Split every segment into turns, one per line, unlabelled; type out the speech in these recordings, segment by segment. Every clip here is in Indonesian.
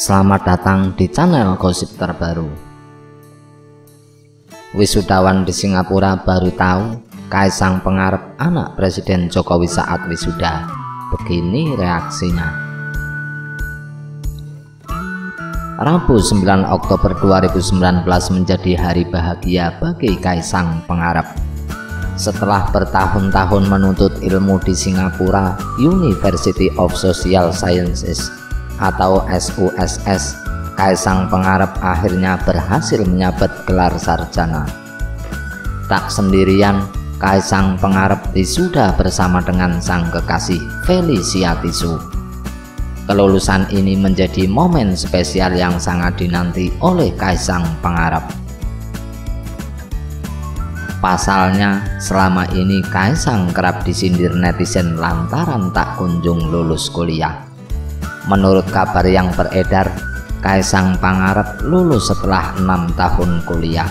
Selamat datang di channel gosip terbaru. Wisudawan di Singapura baru tahu Kaisang Pangarep anak Presiden Jokowi saat wisuda. Begini reaksinya. Rabu 9 Oktober 2019 menjadi hari bahagia bagi Kaisang Pangarep. Setelah bertahun-tahun menuntut ilmu di Singapura University of Social Sciences atau SUSS, Kaisang Pangarep akhirnya berhasil menyabet gelar sarjana. Tak sendirian, Kaisang Pangarep wisuda bersama dengan sang kekasih Felicia Tisu. Kelulusan ini menjadi momen spesial yang sangat dinanti oleh Kaisang Pangarep. Pasalnya, selama ini Kaisang kerap disindir netizen lantaran tak kunjung lulus kuliah. Menurut kabar yang beredar, Kaisang Pangarep lulus setelah 6 tahun kuliah.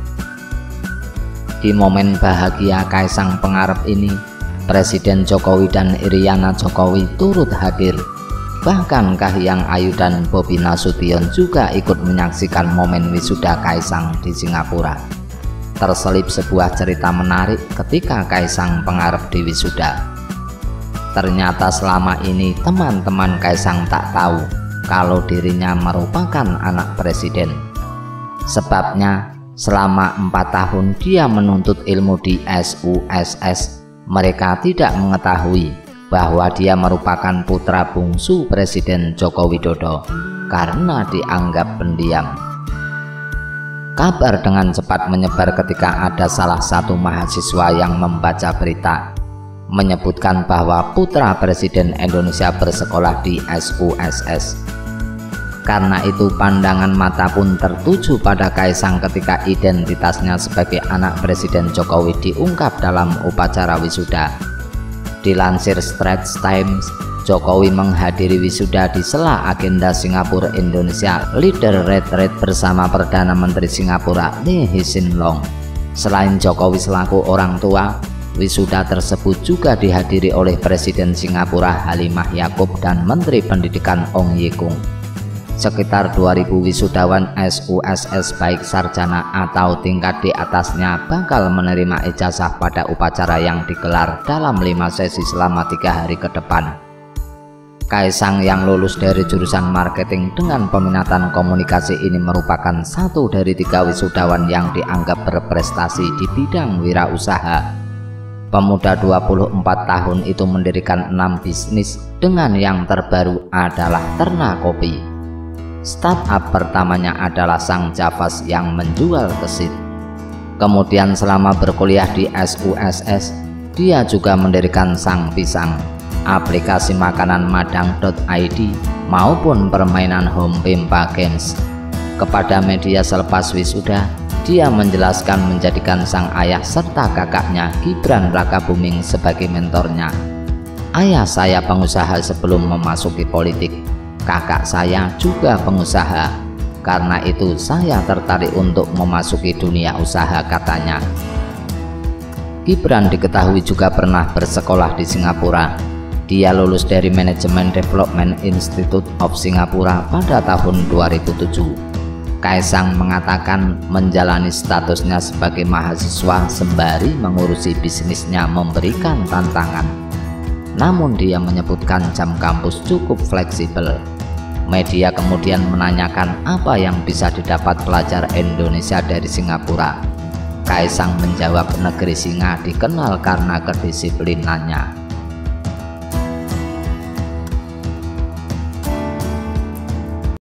Di momen bahagia Kaisang Pangarep ini, Presiden Jokowi dan Iriana Jokowi turut hadir. Bahkan Kahiyang Ayu dan Bobi Nasution juga ikut menyaksikan momen wisuda Kaisang di Singapura. Terselip sebuah cerita menarik ketika Kaisang Pangarep di wisuda. Ternyata selama ini teman-teman Kaisang tak tahu kalau dirinya merupakan anak presiden. Sebabnya selama 4 tahun dia menuntut ilmu di SUSS, mereka tidak mengetahui bahwa dia merupakan putra bungsu Presiden Joko Widodo karena dianggap pendiam. Kabar dengan cepat menyebar ketika ada salah satu mahasiswa yang membaca berita menyebutkan bahwa putra Presiden Indonesia bersekolah di SUSS. Karena itu pandangan mata pun tertuju pada Kaisang ketika identitasnya sebagai anak Presiden Jokowi diungkap dalam upacara wisuda. Dilansir Straits Times, Jokowi menghadiri wisuda di sela agenda Singapura Indonesia Leader Retreat bersama Perdana Menteri Singapura Lee Hsien Loong. Selain Jokowi selaku orang tua, wisuda tersebut juga dihadiri oleh Presiden Singapura Halimah Yacob dan Menteri Pendidikan Ong Ye Kung. Sekitar 2000 wisudawan SUSS baik sarjana atau tingkat di atasnya bakal menerima ijazah pada upacara yang digelar dalam 5 sesi selama 3 hari ke depan. Kaisang yang lulus dari jurusan marketing dengan peminatan komunikasi ini merupakan satu dari 3 wisudawan yang dianggap berprestasi di bidang wirausaha. Pemuda 24 tahun itu mendirikan 6 bisnis, dengan yang terbaru adalah ternak kopi. Startup pertamanya adalah Sang Javas yang menjual kesit. Kemudian selama berkuliah di SUSS, dia juga mendirikan Sang Pisang, aplikasi makanan madang.id maupun permainan home pimpa games. Kepada media selepas wisuda, dia menjelaskan menjadikan sang ayah serta kakaknya Gibran Rakabuming sebagai mentornya. Ayah saya pengusaha sebelum memasuki politik, kakak saya juga pengusaha. Karena itu saya tertarik untuk memasuki dunia usaha, katanya. Gibran diketahui juga pernah bersekolah di Singapura. Dia lulus dari Management Development Institute of Singapura pada tahun 2007. Kaisang mengatakan menjalani statusnya sebagai mahasiswa sembari mengurusi bisnisnya memberikan tantangan. Namun dia menyebutkan jam kampus cukup fleksibel. Media kemudian menanyakan apa yang bisa didapat pelajar Indonesia dari Singapura. Kaisang menjawab negeri singa dikenal karena kedisiplinannya.